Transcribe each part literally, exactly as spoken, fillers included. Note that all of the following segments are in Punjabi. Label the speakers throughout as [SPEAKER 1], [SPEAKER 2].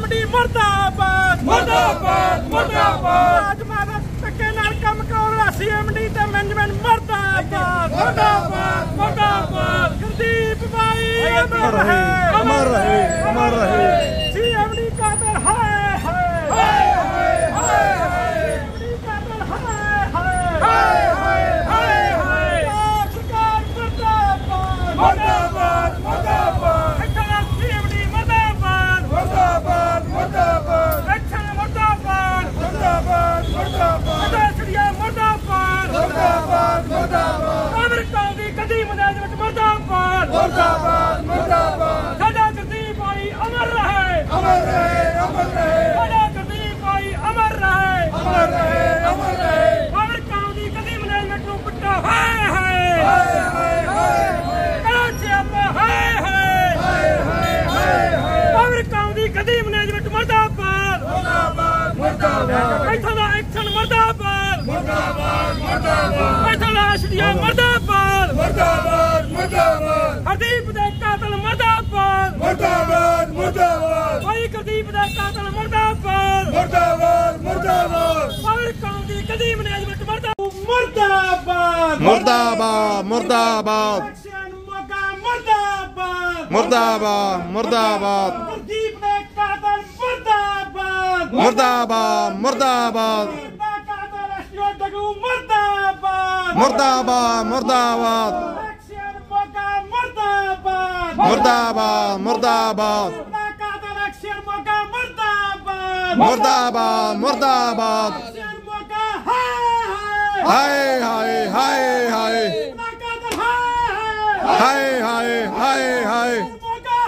[SPEAKER 1] सीएमडी मुर्दाबाद मुर्दाबाद मुर्दाबाद धक्के नाल काम कराउण वाला सीएमडी ते मैनेजमेंट मुर्दाबाद मुर्दाबाद मुर्दाबाद गुरदीप भाई अमर रहे अमर रहे अमर रहे सीएमडी कातर हाय हाय हाय हाय सीएमडी कातर हाय हाय हाय हाय हाय सरकार मुर्दाबाद मुर्दाबाद मुर्दाबाद सीएमडी मुर्दाबाद मुर्दाबाद मुर्दाबाद एक्शन मुर्दाबाद मुर्दाबाद मुर्दाबाद दहशतिया मुर्दाबाद मुर्दाबाद मुर्दाबाद अमेरिका दी कदी मैनेजमेंट मुर्दाबाद मुर्दाबाद मुर्दाबाद साडा गुरदीप भाई अमर रहे अमर रहे अमर रहे साडा गुरदीप भाई अमर रहे अमर रहे अमर रहे अमेरिका दी कदी मैनेजमेंट नूं पिट्टा हाय हाय हाय हाय कराची अपा हाय हाय हाय हाय अमेरिका दी कदी मैनेजमेंट मुर्दाबाद मुर्दाबाद मुर्दाबाद इत्थों दा एक्शन मुर्दाबाद मुर्दाबाद मुर्दाबाद इत्थों दा दहशतिया मुर्दाबाद मुर्दाबाद मुर्दाबाद हरदीप दे कातल मुर्दाबाद मुर्दाबाद मुर्दाबाद भाई गुरदीप दे कातल मुर्दाबाद मुर्दाबाद मुर्दाबाद अमेरिका दी कदी मैनेजमेंट मुर्दाबाद मुर्दाबाद
[SPEAKER 2] मुर्दाबाद मुर्दाबाद
[SPEAKER 1] एक्शन मोगा मुर्दाबाद
[SPEAKER 2] मुर्दाबाद मुर्दाबाद
[SPEAKER 1] गुरदीप दे कातल मुर्दाबाद
[SPEAKER 2] मुर्दाबाद मुर्दाबाद
[SPEAKER 1] कातल एसडीओ दगू मुर्दाबाद
[SPEAKER 2] मुर्दाबाद मुर्दाबाद
[SPEAKER 1] एक्शन मोगा मुर्दाबाद
[SPEAKER 2] मुर्दाबाद मुर्दाबाद
[SPEAKER 1] कातल एक्शन मोगा मुर्दाबाद
[SPEAKER 2] मुर्दाबाद मुर्दाबाद
[SPEAKER 1] एक्शन मोगा हाय
[SPEAKER 2] हाय हाय हाय हाय
[SPEAKER 1] कातल हाय
[SPEAKER 2] हाय हाय हाय हाय
[SPEAKER 1] मोगा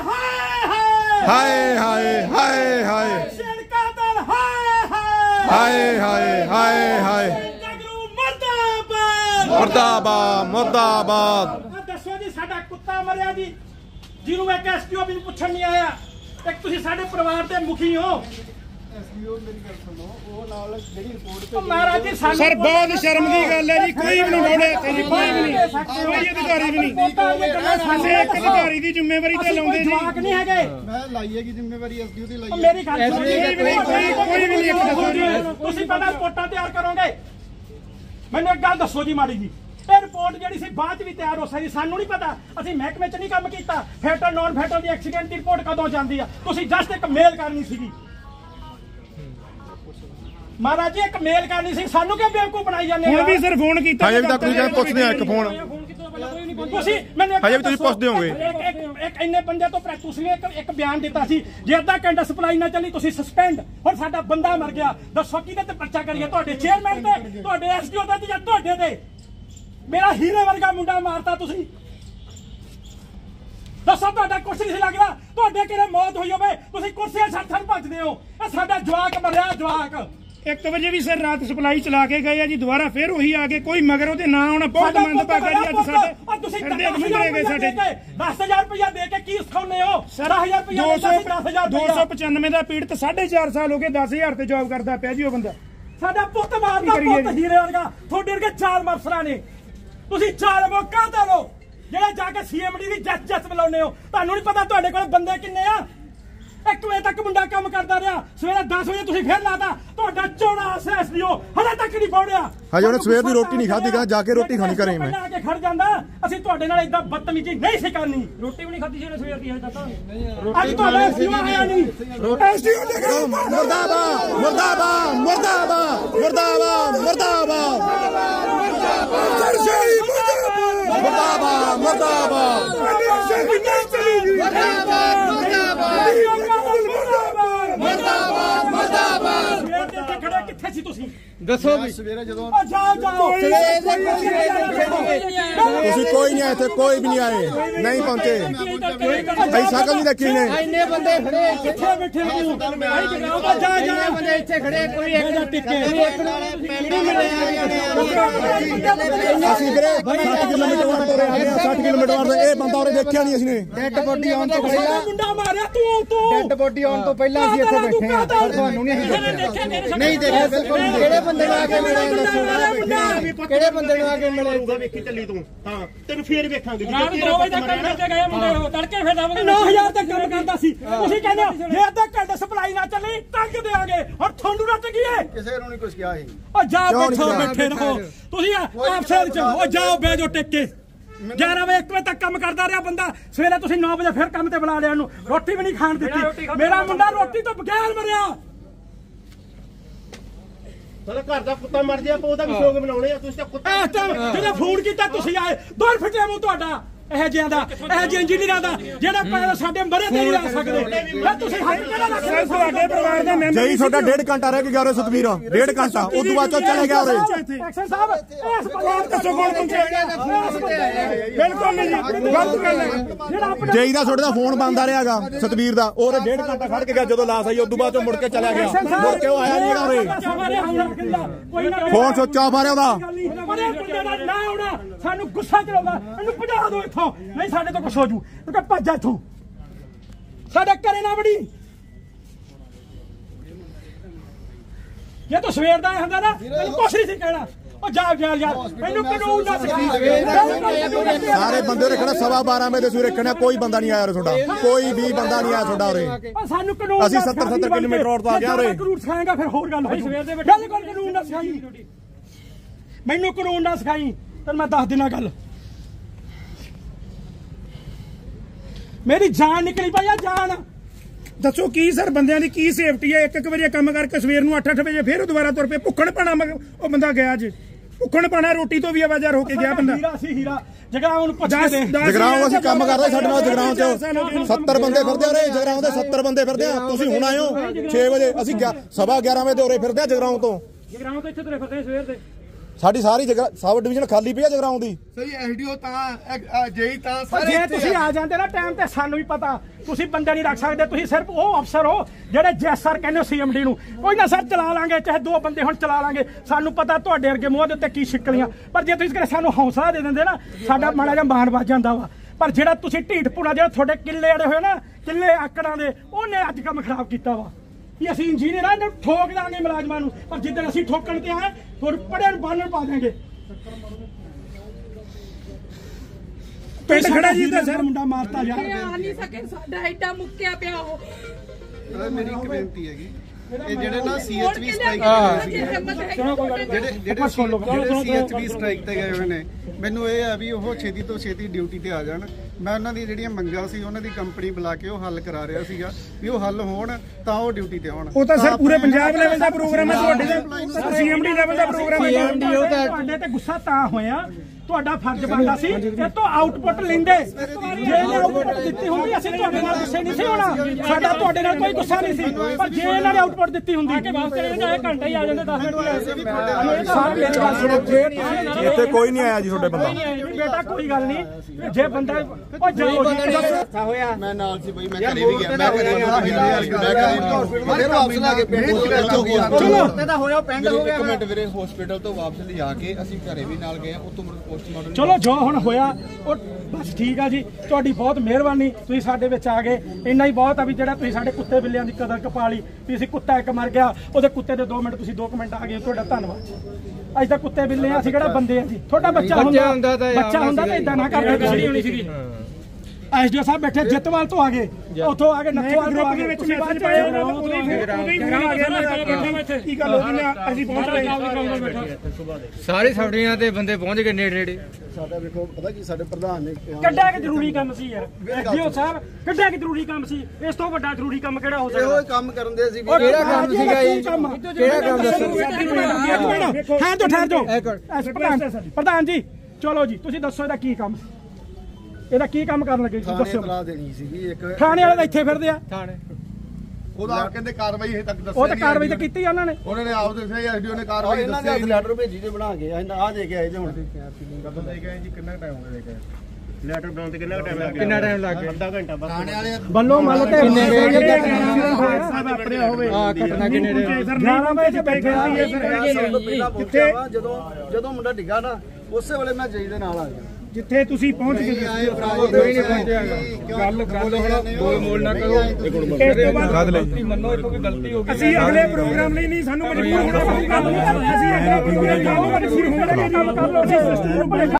[SPEAKER 1] हाय
[SPEAKER 2] हाय हाय हाय हाय
[SPEAKER 1] एक्शन कातल हाय
[SPEAKER 2] हाय हाय हाय हाय
[SPEAKER 1] दगरू मुर्दाबाद
[SPEAKER 2] मुर्दाबाद मुर्दाबाद
[SPEAKER 1] दसो जी साडा कुत्ता मरिया जी ਜਿਹਨੂੰ ਇੱਕ ਐਸਪੀਓ ਵੀ ਪੁੱਛਣ ਨਹੀਂ ਆਇਆ ਇੱਕ ਤੁਸੀਂ ਸਾਡੇ ਪਰਿਵਾਰ ਦੇ ਮੁਖੀ ਹੋ ਐਸਪੀਓ ਮੇਰੀ ਗੱਲ ਸੁਣੋ ਉਹ ਨਾਲ ਜਿਹੜੀ ਰਿਪੋਰਟ ਮਹਾਰਾਜ ਜੀ ਸਾਨੂੰ
[SPEAKER 3] ਸਰ ਬਹੁਤ ਸ਼ਰਮ ਦੀ ਗੱਲ ਹੈ ਜੀ ਕੋਈ ਵੀ ਨਹੀਂ ਮੋੜੇ ਇੱਥੇ ਜੀ ਕੋਈ ਵੀ ਨਹੀਂ ਕੋਈ ਅਧਿਕਾਰੀ ਵੀ ਨਹੀਂ ਸਾਡੇ ਇੱਕ ਅਧਿਕਾਰੀ ਦੀ ਜ਼ਿੰਮੇਵਾਰੀ ਤੇ ਲਾਉਂਦੇ ਜੀ
[SPEAKER 1] ਜਵਾਕ ਨਹੀਂ ਹੈਗੇ
[SPEAKER 4] ਮੈਂ ਲਾਈ ਹੈਗੀ ਜ਼ਿੰਮੇਵਾਰੀ ਐਸਡੀਓ ਦੀ ਲਾਈ
[SPEAKER 1] ਮੇਰੀ ਗੱਲ ਸੁਣੋ
[SPEAKER 3] ਕੋਈ ਵੀ ਨਹੀਂ ਕੋਈ ਕੋਈ ਵੀ ਨਹੀਂ ਇੱਕ ਦੱਸੋ ਜੀ
[SPEAKER 1] ਤੁਸੀਂ ਪਹਿਲਾਂ ਰਿਪੋਰਟਾਂ ਤਿਆਰ ਕਰੋਗੇ ਮੈਨੂੰ ਇੱਕ ਗੱਲ ਦੱਸੋ ਜੀ ਮਾੜੀ ਜੀ ਇਹ ਰਿਪੋਰਟ ਜਿਹੜੀ ਸੀ ਬਾਅਦ ਚ ਵੀ ਤਿਆਰ ਹੋ ਸਕਦੀ ਸਾਨੂੰ ਨਹੀਂ ਪਤਾ ਅਸੀਂ ਮਹਿਕਮੇ ਚ ਨਹੀਂ ਕੰਮ ਕੀਤਾ ਫੈਟਲ ਨੌਨ ਫੈਟਲ ਦੀ ਐਕਸੀਡੈਂਟ ਦੀ ਰਿਪੋਰਟ ਕਦੋਂ ਜਾਂਦੀ ਆ ਤੁਸੀਂ ਜਸਟ ਇੱਕ ਮੇਲ ਕਰਨੀ ਸੀਗੀ ਮਹਾਰਾਜ ਜੀ ਇੱਕ ਮੇਲ ਕਰਨੀ ਸੀ ਸਾਨੂੰ ਕਿਉਂ ਬੇਵਕੂਫ ਬਣਾਈ ਜਾਂਦੇ
[SPEAKER 3] ਹੁਣ ਵੀ ਸਰ ਫੋਨ ਕੀਤਾ
[SPEAKER 2] ਹਜੇ ਵੀ ਤਾਂ ਤੁਸੀਂ ਕਹਿੰਦੇ ਪੁੱਛਦੇ ਆ ਇੱਕ ਫੋਨ
[SPEAKER 1] ਤੁਸੀਂ ਮੈਨੂੰ
[SPEAKER 2] ਹਜੇ ਵੀ ਤੁਸੀਂ ਪੁੱਛਦੇ ਹੋਗੇ
[SPEAKER 1] ਇੱਕ ਇੰਨੇ ਬੰਦੇ ਤੋਂ ਤੁਸੀਂ ਇੱਕ ਇੱਕ ਬਿਆਨ ਦਿੱਤਾ ਸੀ ਜੇ ਅੱਧਾ ਘੰਟਾ ਸਪਲਾਈ ਨਾ ਚੱਲੀ ਤੁਸੀਂ ਸਸਪੈਂਡ ਹੁਣ ਸਾਡਾ ਬੰਦਾ ਮਰ ਗਿਆ ਦੱਸੋ ਕਿਹਦੇ ਤੇ ਪਰਚਾ ਕਰੀਏ ਤੁਹਾਡੇ ਚੇਅਰਮੈਨ ਤੇ ਤੁਹਾਡੇ ਐਸਡੀਓ ਤੇ ਜਾਂ ਤੁਹਾਡੇ ਤੇ ਮੇਰਾ ਹੀਰੇ ਵਰਗਾ ਮੁੰਡਾ ਮਾਰਤਾ ਤੁਸੀਂ ਦੱਸੋ ਤੁਹਾਡਾ ਕੁਛ ਨਹੀਂ ਲੱਗਦਾ ਤੁਹਾਡੇ ਕਿਹੜੇ ਮੌਤ ਹੋਈ ਹੋਵੇ ਤੁਸੀਂ ਕੁਰਸੀਆਂ ਛੱਡ ਛੱਡ ਭੱਜਦੇ ਹੋ ਇਹ ਸਾਡਾ ਜਵਾਕ ਮਰਿਆ ਜਵਾਕ
[SPEAKER 3] ਇੱਕ ਵਜੇ ਵੀ ਸਰ ਰਾਤ ਸਪਲਾਈ ਚਲਾ ਕੇ ਗਏ ਆ ਜੀ ਦੁਬਾਰਾ ਫੇਰ ਉਹੀ ਆ ਗਏ ਕੋਈ ਮਗਰ ਉਹਦੇ ਨਾਂ ਆਉਣਾ ਬਹੁਤ ਮੰਦਭਾਗਾ ਜੀ ਅੱਜ ਸਾਡੇ
[SPEAKER 1] ਤੁਸੀਂ
[SPEAKER 3] ਹਿਰਦੇ ਅਧਮਰੇ ਗਏ ਸਾਡੇ
[SPEAKER 1] ਦਸ ਹਜ਼ਾਰ ਰੁਪਇਆ ਦੇ ਕੇ ਕੀ ਸਿਖਾਉਂਦੇ ਹੋ ਦਸ ਹਜ਼ਾਰ ਰੁਪਇਆ
[SPEAKER 3] ਦੋ ਸੌ ਪਚਾਨਵੇਂ ਦਾ ਪੀੜਤ ਸਾਢੇ ਚਾਰ ਸਾਲ ਹੋ ਗਏ ਦਸ ਹਜ਼ਾਰ ਤੇ ਜੌਬ ਕਰਦਾ ਪਿਆ ਜੀ ਉਹ ਬੰਦਾ
[SPEAKER 1] ਸਾਡਾ ਪੁੱਤ ਮਾਰਦਾ ਪੁੱਤ ਹੀਰੇ ਵਰਗਾ ਤੁਹਾਡੇ ਵਰਗੇ ਚਾਲ ਮਫਸਰਾਂ ਨੇ ਤੁਸੀਂ ਚਾਲ ਮੌਕਾ ਦੇ ਲੋ ਜਿਹੜੇ ਜਾ ਕੇ ਸੀਐਮਡੀ ਦੀ ਜੱਜ ਜੱਜ ਬੁਲਾਉਂਦੇ ਹੋ ਤੁਹਾਨੂੰ ਨਹੀਂ ਪਤਾ ਤੁਹਾਡੇ ਕੋਲ ਬੰਦੇ ਕਿੰਨੇ ਆ ਇੱਕ ਵਜੇ ਤੱਕ ਮੁੰਡਾ ਕੰਮ ਕਰਦਾ ਰਿਹਾ ਸਵੇਰੇ ਦਸ ਵਜੇ ਤੁਸੀਂ ਫੇਰ ਲਾਤਾ ਤੁਹਾਡਾ ਚੌੜਾ ਐਸਐਸਡੀਓ ਹਲੇ ਤੱਕ ਨਹੀਂ ਪਹੁੰਚਿਆ
[SPEAKER 2] ਹਜੇ ਉਹਨੇ ਸਵੇਰ ਦੀ ਰੋਟੀ ਨਹੀਂ ਖਾਧੀ ਗਾ ਜਾ ਕੇ ਰੋਟੀ ਖਾਣੀ ਘਰੇ ਮੈਂ
[SPEAKER 1] ਆ ਕੇ ਖੜ ਜਾਂਦਾ ਅਸੀਂ ਤੁਹਾਡੇ ਨਾਲ ਇਦਾਂ ਬਦਤਮੀਜ਼ੀ ਨਹੀਂ ਸੀ ਕਰਨੀ ਰੋਟੀ ਵੀ ਨਹੀਂ ਖਾਧੀ ਸੀ ਉਹਨੇ ਸਵੇਰ ਦੀ ਹਜੇ ਤੱਕ ਅੱਜ ਤੁਹਾਡਾ ਐਸਡੀਓ ਆਇਆ ਨਹੀਂ ਐਸਡੀਓ ਦੇ
[SPEAKER 2] ਮੁਰਦਾਬਾਦ ਮੁਰਦਾਬਾਦ ਮੁਰਦਾਬਾਦ ਮੁਰਦਾਬਾਦ ਮੁਰਦਾਬਾਦ ਸਰਸ਼ਾਹੀ ਮੁਰਦਾਬਾਦ ਮੁਰਦਾਬਾਦ
[SPEAKER 1] ਮੁਰਦਾਬਾਦ ਮੁਰਦਾਬਾਦ ਖੜੇ ਕਿੱਥੇ ਸੀ ਤੁਸੀਂ
[SPEAKER 4] ਦੱਸੋ ਵੀ ਸਵੇਰੇ ਜਦੋਂ
[SPEAKER 1] ਜਾਓ ਜਾਓ
[SPEAKER 2] ਤੁਸੀਂ ਕੋਈ ਨਹੀਂ ਆਏ ਇੱਥੇ ਕੋਈ ਵੀ ਨਹੀਂ ਆਏ ਨਹੀਂ ਪਹੁੰਚੇ ਅਸੀਂ ਸ਼ਕਲ ਨਹੀਂ ਦੇਖੀ ਨੇ
[SPEAKER 4] ਇੰਨੇ ਬੰਦੇ ਖੜੇ
[SPEAKER 1] ਕਿੱਥੇ ਬੈਠੇ ਹੋ ਤੂੰ ਜਾ ਜਾ
[SPEAKER 4] ਬੰਦੇ ਇੱਥੇ ਖੜੇ ਕੋਈ ਇੱਕ ਟਿੱਕੇ
[SPEAKER 2] ਅਸੀਂ ਵੀਰੇ ਸੱਠ ਕਿਲੋਮੀਟਰ ਵਾਰ ਤੋਂ ਰਹੇ ਆ ਸੱਠ ਕਿਲੋਮੀਟਰ ਵਾਰ ਇਹ ਬੰਦਾ ਉਹਨੇ ਦੇਖਿਆ ਨਹੀਂ ਅਸੀਂ ਨੇ
[SPEAKER 4] ਡੈਡ ਬੋਡੀ ਆਉਣ ਤੋਂ ਪਹਿਲਾਂ
[SPEAKER 1] ਮੁੰਡਾ ਮਾਰਿਆ ਤੂੰ ਤੂੰ
[SPEAKER 4] ਡੈਡ ਬੋਡੀ ਆਉਣ ਤੋਂ ਪਹਿਲਾਂ ਅਸੀਂ ਇੱਥੇ ਬੈਠੇ ਆ ਪਰ ਤੁਹਾਨੂੰ ਨਹੀਂ ਅਸੀਂ ਦੇਖਿਆ ਨਹੀਂ ਦੇਖਿਆ ਬਿਲਕੁਲ ਕਿਹੜੇ ਬੰਦੇ ਨੂੰ ਆ ਕੇ ਮਿਲੇ ਕਿਹੜੇ ਬੰਦੇ ਨੂੰ ਆ ਕੇ ਮਿਲੇ
[SPEAKER 3] ਵੇਖੀ ਚੱਲੀ ਤੂੰ ਹਾਂ ਤੈਨੂੰ ਫੇਰ ਵੇਖਾਂਗੇ
[SPEAKER 1] ਰਾਤ ਦੋ ਵਜੇ ਤੱਕ ਕੰਮ ਕਰਦੇ ਗਏ ਮੁੰਡੇ ਉਹ ਤੜਕੇ ਫੇਰ ਜਾਵਾਂਗੇ ਨੌ ਹਜ਼ਾਰ ਤੱਕ ਕੰਮ ਕਰਦਾ ਸੀ ਤੁਸੀਂ ਕਹਿੰਦੇ ਜੇ ਅੱਧਾ ਘੰਟਾ ਸਪਲਾਈ ਨਾ ਚੱਲੀ ਟੰਗ ਦੇਾਂਗੇ ਹੁਣ ਤੁਹਾਨੂੰ ਨਾ ਟੰਗੀਏ
[SPEAKER 4] ਕਿਸੇ ਨੂੰ ਨਹੀਂ ਕੁਝ ਕਿਹਾ ਸੀ
[SPEAKER 1] ਉਹ ਜਾਓ ਬੈਠੋ ਬੈਠੇ ਰਹੋ ਤੁਸੀਂ ਆਪਸੇ ਚ ਉਹ ਜਾਓ ਬੈਜੋ ਟਿਕ ਕੇ ਗਿਆਰਾਂ ਵਜੇ ਇੱਕ ਵਜੇ ਤੱਕ ਕੰਮ ਕਰਦਾ ਰਿਹਾ ਬੰਦਾ ਸਵੇਰੇ ਤੁਸੀਂ ਨੌ ਵਜੇ ਫਿਰ ਕੰਮ ਤੇ ਬੁਲਾ ਲਿਆ ਉਹਨੂੰ ਰੋਟੀ ਵੀ ਨਹੀਂ ਖਾਣ ਦਿੱਤੀ ਮੇਰਾ ਮੁੰਡਾ ਰੋਟੀ ਤੋਂ ਬਗੈਰ ਮਰਿਆ
[SPEAKER 3] ਤੇਰੇ ਘਰ ਦਾ ਕੁੱਤਾ ਮਰ ਗਿਆ ਉਹਦਾ ਵੀ ਸ਼ੌਕ ਬਣਾਉਣੇ ਆ ਤੁਸੀਂ ਤਾਂ ਕੁੱਤਾ
[SPEAKER 1] ਇਸ ਟਾਈਮ ਜਦੋਂ ਫੋਨ ਕੀਤਾ ਤੁਸੀਂ ਆਏ ਦੌੜ ਫਿੱਟਿਆ ਮੂੰਹ ਤੁਹਾਡਾ ਇਹ ਜਿਹਾਂ ਦਾ ਇਹ ਜਿਹੇ ਇੰਜੀਨੀਅਰਾਂ ਦਾ ਜਿਹੜੇ ਪੈਰ ਸਾਡੇ ਮਰੇ ਤੇ ਨਹੀਂ ਆ ਸਕਦੇ ਫਿਰ ਤੁਸੀਂ ਹੱਥ ਕਿਹੜਾ ਰੱਖ ਰਹੇ
[SPEAKER 3] ਤੁਹਾਡੇ ਪਰਿਵਾਰ ਦੇ ਮੈਂਬਰ
[SPEAKER 2] ਜਈ ਤੁਹਾਡਾ ਡੇਢ ਘੰਟਾ ਰਹਿ ਗਿਆ ਉਰੇ ਸਤਵੀਰ ਡੇਢ ਘੰਟਾ ਉਸ ਤੋਂ ਬਾਅਦ ਚੋਂ ਚਲੇ ਗਿਆ ਉਰੇ
[SPEAKER 1] ਐਕਸ਼ਨ ਸਾਹਿਬ ਇਸ ਬੰਦੇ
[SPEAKER 3] ਦੱਸੋ ਕੌਣ ਪਹੁੰਚਿਆ ਬਿਲਕੁਲ ਨਹੀਂ ਜੀ ਗਲਤ ਗੱਲ ਹੈ
[SPEAKER 1] ਜਿਹੜਾ ਆਪਣਾ
[SPEAKER 2] ਜਈ ਦਾ ਤੁਹਾਡੇ ਦਾ ਫੋਨ ਬੰਦ ਆ ਰਿਹਾਗਾ ਸਤਵੀਰ ਦਾ ਉਹ ਡੇਢ ਘੰਟਾ ਖੜ ਕੇ ਗਿਆ ਜਦੋਂ ਲਾਸ ਆਈ ਉਸ ਤੋਂ ਬਾਅਦ ਚੋਂ ਮੁੜ ਕੇ ਚਲਾ ਗਿਆ ਮੁੜ ਕੇ ਉਹ ਆਇਆ ਨਹੀਂ ਉਰੇ ਫੋਨ ਸੁੱਚ ਆਫ ਆ ਰਿਹਾ ਉਹਦਾ
[SPEAKER 1] ਨਾ ਆਉਣਾ ਸਾਨੂੰ ਗੁੱਸਾ ਚੜਾਉਂਦਾ ਇਹਨੂੰ ਭਜਾ ਦਿਓ ਇੱਥੋਂ ਨਹੀਂ ਸਾਡੇ ਤੋਂ ਕੁਛ ਹੋ ਜੂ ਕਿਉਂਕਿ ਭੱਜ ਜਾ ਇੱਥੋਂ ਸਾਡੇ ਘਰੇ ਨਾ ਵੜੀ ਜੇ ਤੂੰ ਸਵੇਰ ਦਾ ਹੁੰਦਾ ਨਾ ਤੈਨੂੰ ਕੁਛ ਨਹੀਂ ਸੀ ਕਹਿਣਾ ਉਹ ਜਾ ਜਾ ਯਾਰ ਮੈਨੂੰ ਕਾਨੂੰਨ ਨਾ ਸਿਖਾ
[SPEAKER 2] ਸਾਰੇ ਬੰਦੇ ਉਰੇ ਖੜਾ ਸਵਾ ਬਾਰਾਂ ਵਜੇ ਦੇ ਸੂਰੇ ਰੱਖਣਾ ਕੋਈ ਬੰਦਾ ਨਹੀਂ ਆਇਆ ਉਰੇ ਤੁਹਾਡਾ ਕੋਈ ਵੀ ਬੰਦਾ ਨਹੀਂ ਆਇਆ ਤੁਹਾਡਾ ਉਰੇ
[SPEAKER 1] ਸਾਨੂੰ ਕਾਨੂੰਨ
[SPEAKER 2] ਅਸੀਂ ਸੱਤਰ ਸੱਤਰ ਕਿਲੋਮੀਟਰ ਰੋਡ ਤੋਂ ਆ ਗਿਆ ਉਰੇ
[SPEAKER 1] ਕਾਨੂੰਨ ਸਿਖਾਏਗਾ ਫਿਰ ਹੋਰ ਗੱਲ ਹੋਈ ਸਵੇਰ ਦੇ ਬਿਲਕੁਲ ਕਾਨੂੰਨ ਨਾ ਸਿਖਾਈ ਮੈਨੂੰ ਕਾਨੂੰਨ ਨਾ ਸਿਖਾਈ ਤੈਨੂੰ ਮੈਂ ਦੱਸ ਦੇਣਾ ਗੱਲ ਮੇਰੀ ਜਾਨ ਨਿਕਲੀ ਪਈ ਆ ਜਾਨ
[SPEAKER 3] ਦੱਸੋ ਕੀ ਸਰ ਬੰਦਿਆਂ ਦੀ ਕੀ ਸੇਫਟੀ ਹੈ ਇੱਕ ਇੱਕ ਵਜੇ ਕੰਮ ਕਰਕੇ ਸਵੇਰ ਨੂੰ ਅੱਠ ਅੱਠ ਵਜੇ ਫੇਰ ਦੁਬਾਰਾ ਤੁਰ ਪਏ ਭੁੱਖਣ ਪਾਣਾ ਉਹ ਬੰਦਾ ਗਿਆ ਅੱਜ ਭੁੱਖਣ ਪਾਣਾ ਰੋਟੀ ਤੋਂ ਵੀ ਆਵਾਜ਼ਾਰ ਹੋ ਕੇ ਗਿਆ ਬੰਦਾ
[SPEAKER 1] ਹੀਰਾ ਸੀ ਹੀਰਾ ਜਗਰਾਉਂ ਨੂੰ ਪੁੱਛ ਦੇ
[SPEAKER 2] ਜਗਰਾਉਂ ਅਸੀਂ ਕੰਮ ਕਰਦੇ ਸਾਡੇ ਨਾਲ ਜਗਰਾਉਂ ਚ ਸੱਤਰ ਬੰਦੇ ਫਿਰਦੇ ਉਰੇ ਜਗਰਾਉਂ ਦੇ ਸੱਤਰ ਬੰਦੇ ਫਿਰਦੇ ਆ ਤੁਸੀਂ ਹੁਣ ਆਏ ਹੋ ਛੇ ਵਜੇ ਅਸੀਂ ਸਵਾ ਗਿਆਰਾਂ ਵਜੇ ਉਰੇ ਫਿਰਦੇ ਆ ਜਗਰਾਉਂ ਤੋਂ
[SPEAKER 1] ਜਗਰਾਉਂ ਤੋਂ ਇੱਥੇ ਤੁਰੇ ਫਿਰਦੇ ਸਵੇਰ ਦੇ
[SPEAKER 2] ਸਾਡੀ ਸਾਰੀ ਜਗਰਾ ਸਬ ਡਿਵੀਜ਼ਨ ਖਾਲੀ ਪਈ ਆ ਜਗਰਾਉਂ ਦੀ
[SPEAKER 4] ਸਹੀ ਐਸਡੀਓ ਤਾਂ ਜੇਈ ਤਾਂ
[SPEAKER 1] ਸਾਰੇ ਜੇ ਤੁਸੀਂ ਆ ਜਾਂਦੇ ਨਾ ਟਾਈਮ ਤੇ ਸਾਨੂੰ ਵੀ ਪਤਾ ਤੁਸੀਂ ਬੰਦੇ ਨਹੀਂ ਰੱਖ ਸਕਦੇ ਤੁਸੀਂ ਸਿਰਫ ਉਹ ਅਫਸਰ ਹੋ ਜਿਹੜੇ ਜੈਸ ਸਰ ਕਹਿੰਦੇ ਸੀਐਮਡੀ ਨੂੰ ਕੋਈ ਨਾ ਸਰ ਚਲਾ ਲਾਂਗੇ ਚਾਹੇ ਦੋ ਬੰਦੇ ਹੁਣ ਚਲਾ ਲਾਂਗੇ ਸਾਨੂੰ ਪਤਾ ਤੁਹਾਡੇ ਵਰਗੇ ਮੂੰਹ ਦੇ ਉੱਤੇ ਕੀ ਛਿੱਕਲੀਆਂ ਪਰ ਜੇ ਤੁਸੀਂ ਸਾਨੂੰ ਹੌਸਲਾ ਦੇ ਦਿੰਦੇ ਨਾ ਸਾਡਾ ਮਾੜਾ ਜਿਹਾ ਮਾਣ ਵੱਜ ਜਾਂਦਾ ਵਾ ਪਰ ਜਿਹੜਾ ਤੁਸੀਂ ਢੀਠ ਪੁਣਾ ਜਿਹੜਾ ਤੁਹਾਡੇ ਕਿੱਲੇ ਅੜੇ ਹੋਏ ਨਾ ਕਿੱਲੇ ਆਕੜਾਂ ਦੇ ਉਹਨੇ ਅੱਜ ਕੰਮ ਖਰਾਬ ਕੀਤਾ ਵਾ ਅਸੀਂ ਇੰਜੀਨੀਅਰ ਆ ਠੋਕ ਦਾਂਗੇ ਮੁਲਾਜ਼ਮਾਂ ਨੂੰ ਪਰ ਜਿੱਦਣ ਅਸੀਂ ਠੋਕਣ ਤੇ ਆਏ ਫਿਰ ਪੜਿਆਂ ਨੂੰ ਬਾਨਣ ਪਾ ਦੇਾਂਗੇ
[SPEAKER 3] ਪਿੰਡ ਖੜਾ ਜੀ ਦਾ ਸਰ
[SPEAKER 1] ਮੁੰਡਾ ਮਾਰਤਾ ਯਾਰ
[SPEAKER 5] ਆ ਨਹੀਂ ਸਕੇ ਸਾਡਾ ਐਡਾ ਮੁੱਕਿਆ ਪਿਆ ਉਹ
[SPEAKER 4] ਮੇਰੀ ਇੱਕ ਬੇਨਤੀ ਹੈਗੀ ਇਹ ਜਿਹੜੇ ਨਾ ਸੀਐਚਵੀ ਸਟ੍ਰਾਈਕ ਜਿਹੜੇ ਜਿਹੜੇ ਸੀਐਚਵੀ ਸਟ੍ਰਾਈਕ ਤੇ ਗਏ ਹੋਏ ਨੇ ਮੈਨੂੰ ਇਹ ਆ ਵੀ ਉਹ ਛੇਤੀ ਤੋਂ ਛੇਤੀ ਡਿਊਟੀ ਤੇ ਆ ਜਾਣ ਮੈਂ ਉਹਨਾਂ ਦੀ ਜਿਹੜੀਆਂ ਮੰਗਾਂ ਸੀ ਉਹਨਾਂ ਦੀ ਕੰਪਨੀ ਬੁਲਾ ਕੇ ਉਹ ਹੱਲ ਕਰਾ ਰਿਹਾ ਸੀਗਾ ਵੀ ਉਹ ਹੱਲ ਹੋਣ ਤਾਂ ਉਹ ਡਿਊਟੀ ਤੇ ਆਉਣ
[SPEAKER 3] ਉਹ ਤਾਂ ਸਰ ਪੂਰੇ ਪੰਜਾਬ ਲੈਵਲ ਦਾ ਪ੍ਰੋਗਰਾਮ ਹੈ ਤੁਹਾਡੇ ਦਾ ਸੀਐਮਡੀ ਲੈਵਲ ਦਾ ਪ੍ਰੋਗਰਾਮ ਹੈ
[SPEAKER 1] ਤੁਹਾਡੇ ਤੇ ਗੁੱਸਾ ਤਾਂ ਹੋਇਆ ਤੁਹਾਡਾ ਫਰਜ਼ ਬਣਦਾ ਸੀ ਇਹ ਤੋਂ ਆਊਟਪੁੱਟ ਲੈਂਦੇ ਜੇ ਇਹਨੇ ਆਊਟਪੁੱਟ ਦਿੱਤੀ ਹੁੰਦੀ ਅਸੀਂ ਤੁਹਾਡੇ ਨਾਲ ਗੁੱਸੇ ਨਹੀਂ ਸੀ ਹੋਣਾ ਸਾਡਾ ਤੁਹਾਡੇ ਨਾਲ ਕੋਈ ਗੁੱਸਾ ਨਹੀਂ ਸੀ ਪਰ ਜੇ ਇਹਨਾਂ ਨੇ ਆਊਟਪੁੱਟ ਦਿੱਤੀ ਹੁੰਦੀ ਕਿ ਵਾਪਸ ਇਹਨਾਂ ਇਹ ਘੰਟਾ ਹੀ ਆ ਜਾਂਦੇ ਦਸ ਮਿੰਟ ਸਾਰੇ ਮੇਰੀ ਗੱਲ ਸੁਣੋ ਜੇ
[SPEAKER 2] ਇੱਥੇ ਕੋਈ ਨਹੀਂ ਆਇਆ ਜੀ ਤੁਹਾਡੇ ਬੰਦਾ
[SPEAKER 1] ਬੇਟਾ ਕੋਈ ਗੱਲ ਨਹੀਂ ਜੇ ਬੰਦਾ ਉਹ ਜਾਓ
[SPEAKER 4] ਹੋਇਆ ਮੈਂ ਨਾਲ ਸੀ ਬਈ ਮੈਂ ਘਰੇ ਵੀ ਗਿਆ ਮੈਂ ਘਰੇ ਮੈਂ ਵਾਪਸ ਲਾ ਕੇ ਪਿੰਡ ਹੋ ਗਿਆ ਚਲੋ ਤੇ ਤਾਂ ਹੋਇਆ ਪਿੰਡ ਹੋ ਗਿਆ ਇੱਕ ਮਿੰਟ ਵੀਰੇ ਹਸਪੀਟਲ ਤੋਂ ਵਾਪਸ ਲਿਜਾ ਕੇ ਅਸੀਂ ਘਰੇ ਵੀ ਨਾਲ ਗਏ ਉਤੋਂ ਪੋਸਟਮਾਰਟਮ
[SPEAKER 1] ਚਲੋ ਜੋ ਹੁਣ ਹੋਇਆ ਉਹ ਬਸ ਠੀਕ ਆ ਜੀ ਤੁਹਾਡੀ ਬਹੁਤ ਮਿਹਰਬਾਨੀ ਤੁਸੀਂ ਸਾਡੇ ਵਿੱਚ ਆ ਗਏ ਇੰਨਾ ਹੀ ਬਹੁਤ ਆ ਵੀ ਜਿਹੜਾ ਤੁਸੀਂ ਸਾਡੇ ਕੁੱਤੇ ਬਿੱਲਿਆਂ ਦੀ ਕਦਰ ਕਪਾਲੀ ਵੀ ਅਸੀਂ ਕੁੱਤਾ ਇੱਕ ਮਰ ਗਿਆ ਉਹਦੇ ਕੁੱਤੇ ਦੇ ਦੋ ਮਿੰਟ ਤੁਸੀਂ ਦੋ ਮਿੰਟ ਆ ਗਏ ਤੁਹਾਡਾ ਧੰਨਵਾਦ ਅੱਜ ਤਾਂ ਕੁੱਤੇ ਬਿੱਲੇ ਆ ਅਸੀਂ ਕਿਹੜਾ ਬੰਦੇ ਆ ਜੀ ਤੁਹਾਡਾ ਬੱਚਾ ਹੁੰਦਾ ਬੱਚਾ ਹੁੰਦਾ ਤਾਂ ਇਦਾਂ ਨਾ ਕਰਦੇ ਤੁਸੀਂ ਹੋਣੀ ਸੀਗੀ ਐਸਡੀਓ ਸਾਹਿਬ ਬੈਠੇ ਜਿੱਤਵਾਲ ਤੋਂ ਆ ਗਏ ਉੱਥੋਂ ਆ ਕੇ ਨੱਥੋਵਾਲ ਤੋਂ ਆ ਗਏ
[SPEAKER 3] ਵਿੱਚ ਮੈਸੇਜ ਪਾਇਆ ਉਹਨਾਂ ਦਾ ਉਹਦੇ ਹੀ ਫੋਨ ਆ ਗਿਆ ਨਾ ਕੀ ਗੱਲ ਹੋ ਗਈ ਅਸੀਂ ਪਹੁੰਚ ਰਹੇ
[SPEAKER 4] ਸਾਰੇ ਸਾਡੀਆਂ ਤੇ ਬੰਦੇ ਪਹੁੰਚ ਗਏ ਨੇੜੇ ਨੇੜੇ ਸਾਡਾ ਵੇਖੋ ਪਤਾ ਕੀ ਸਾਡੇ ਪ੍ਰਧਾਨ ਨੇ
[SPEAKER 1] ਕੱਢਿਆ ਕਿ ਜ਼ਰੂਰੀ ਕੰਮ ਸੀ ਯਾਰ ਐਸਡੀਓ ਸਾਹਿਬ ਕੱਢਿਆ ਕਿ ਜ਼ਰੂਰੀ ਕੰਮ ਸੀ ਇਸ ਤੋਂ ਵੱਡਾ ਜ਼ਰੂਰੀ ਕੰਮ ਕਿਹੜਾ ਹੋ ਸਕਦਾ
[SPEAKER 4] ਇਹੋ ਕੰਮ ਕਰਨ ਦੇ ਸੀ ਕਿਹੜਾ ਕੰਮ ਸੀਗਾ ਜੀ ਕਿਹੜਾ ਕੰਮ ਦੱਸੋ
[SPEAKER 1] ਹਾਂ ਜੋ ਠਹਿਰ ਜੋ ਪ੍ਰਧਾਨ ਜੀ ਚਲੋ ਜੀ ਤੁਸੀਂ ਦੱਸੋ ਇਹਦਾ ਕੀ ਕੰਮ ਇਹਦਾ ਕੀ ਕੰਮ ਕਰਨ ਲੱਗੇ ਤੁਸੀਂ ਦੱਸੋ
[SPEAKER 4] ਇਤਲਾਹ ਦੇਣੀ ਸੀਗੀ ਇੱਕ
[SPEAKER 1] ਥਾਣੇ ਵਾਲੇ ਤਾਂ ਇੱਥੇ ਫਿਰਦੇ ਆ
[SPEAKER 4] ਥਾਣੇ ਉਹਦਾ ਕਹਿੰਦੇ ਕਾਰਵਾਈ ਹਜੇ ਤੱਕ ਦੱਸੀ
[SPEAKER 1] ਉਹ ਤਾਂ ਕਾਰਵਾਈ ਤਾਂ ਕੀਤੀ ਆ ਉਹਨਾਂ ਨੇ
[SPEAKER 4] ਉਹਨਾਂ ਨੇ ਆਪ ਦੱਸਿਆ ਐਸਡੀਓ ਨੇ ਕਾਰਵਾਈ ਦੱਸੀ ਇਹਨਾਂ ਨੇ ਲੈਟਰ ਭੇਜੀ ਤੇ ਬਣਾ ਕੇ ਆ ਦੇ ਕੇ ਆਏ ਜੇ ਹੁਣ ਕਦੋਂ ਦੇ ਗਏ ਜੀ ਕਿੰਨਾ ਟਾਈਮ ਹੋ ਗਿਆ
[SPEAKER 3] ਲੈਟਰ ਬਣਾਉਣ ਤੇ ਕਿੰਨਾ ਟਾਈਮ ਲੱਗ ਗਿਆ
[SPEAKER 4] ਕਿੰਨਾ ਟਾਈਮ ਲੱਗ ਗਿਆ
[SPEAKER 3] ਅੱਧਾ ਘੰਟਾ ਬਸ
[SPEAKER 4] ਥਾਣੇ ਵਾਲੇ
[SPEAKER 1] ਬੱਲੋ ਮੱਲ ਤੇ
[SPEAKER 3] ਆਪਣੇ ਹੋਵੇ
[SPEAKER 4] ਹਾਂ ਘਟਨਾ ਕਿੰਨੇ ਦੇ
[SPEAKER 1] ਗਿਆਰਾਂ ਵਜੇ ਤੇ ਬੈਠੇ ਆ
[SPEAKER 4] ਕਿੱਥੇ ਜਦੋਂ ਜਦੋਂ ਮੁੰਡਾ ਡਿੱਗਾ ਨਾ ਉਸੇ ਵੇਲੇ ਮੈਂ ਜਈ ਦੇ ਨਾਲ ਆ ਗਿਆ
[SPEAKER 3] ਜਿੱਥੇ ਤੁਸੀਂ ਪਹੁੰਚ ਗਏ
[SPEAKER 4] ਕੋਈ ਨਹੀਂ ਪਹੁੰਚਿਆ ਗੱਲ ਗੱਲ ਹੁਣ ਬੋਲ ਮੋਲ ਨਾ ਕਰੋ
[SPEAKER 3] ਇਸ ਤੋਂ ਬਾਅਦ
[SPEAKER 4] ਗਲਤੀ ਮੰਨੋ ਇੱਥੋਂ ਕੋਈ ਗਲਤੀ ਹੋ ਗਈ
[SPEAKER 3] ਅਸੀਂ ਅਗਲੇ ਪ੍ਰੋਗਰਾਮ ਲਈ ਨਹੀਂ ਸਾਨੂੰ ਮਜਬੂਰ ਹੋਣਾ ਪਊਗਾ ਅਸੀਂ ਅਗਲੇ ਪ੍ਰੋਗਰਾਮ ਲਈ ਮਜਬੂਰ ਹੋਣਾ ਅਸੀਂ ਸਿਸਟਮ ਨੂੰ